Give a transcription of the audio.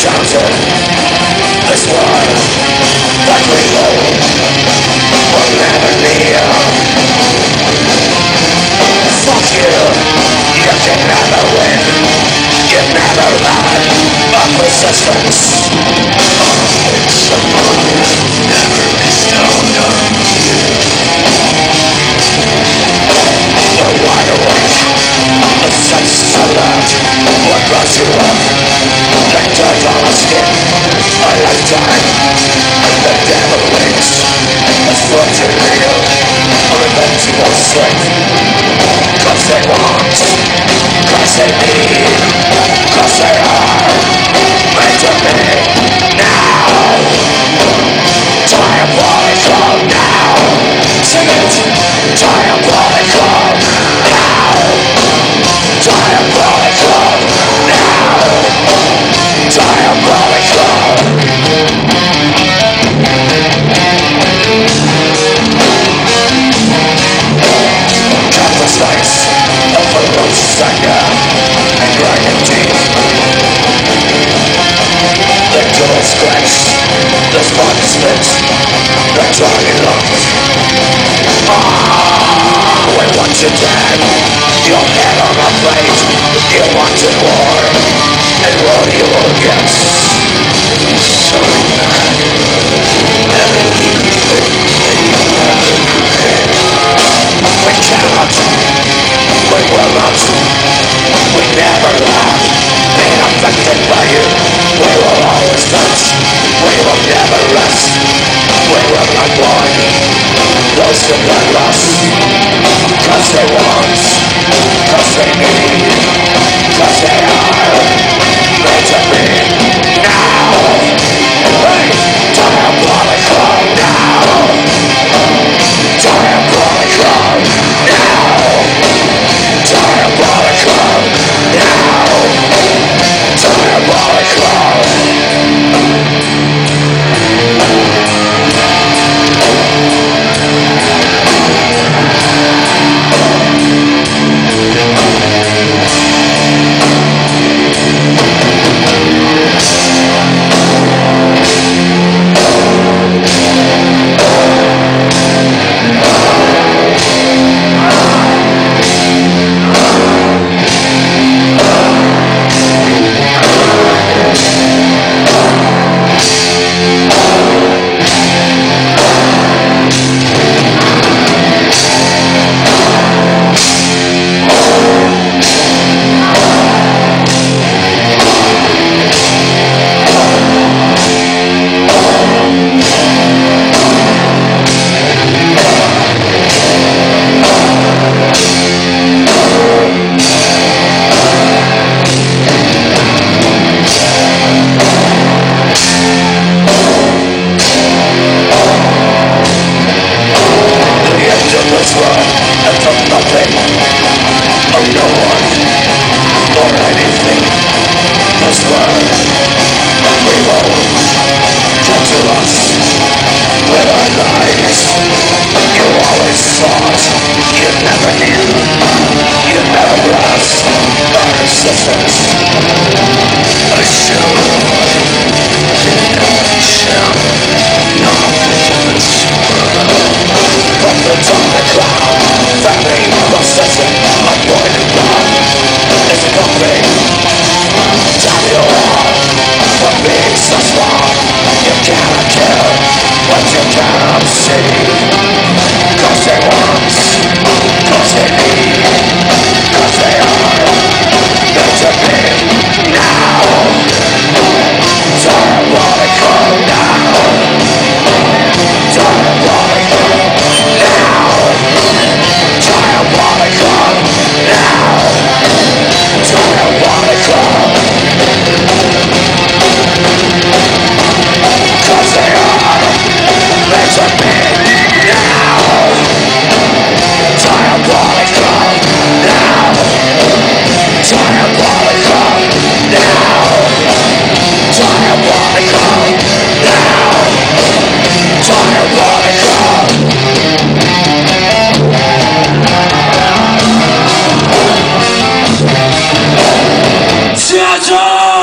shelter. This world that we hold will never near. Fuck you, you can never win. You never had a resistance. It's a mind never bestowed on you. The wide awake, the sense alert, what brought you up? Like dirt on our skin, a lifetime. The devil waits, it's far too real. A revengeful strength. Cause they want, cause they need, cause they are meant to be. Now, diabolical now. Sing it, diabolical now. Diabolical now. Diabolical. Countless nights of ferocious anger and grinding teeth. The dual scratch, the spark spit, the dragon lungs. We want you dead, your head on a plate. You wanted war, and war you will get. So mad, everything that you ever created. We cannot, we will not, we never have been affected by you. We will always touch, we will never rest. We will not want those who blood lost. Cause they want, cause they need, cause they are meant to be. Now, hey, diabolical now. Diabolical now. Diabolical now. Diabolical. Theatre!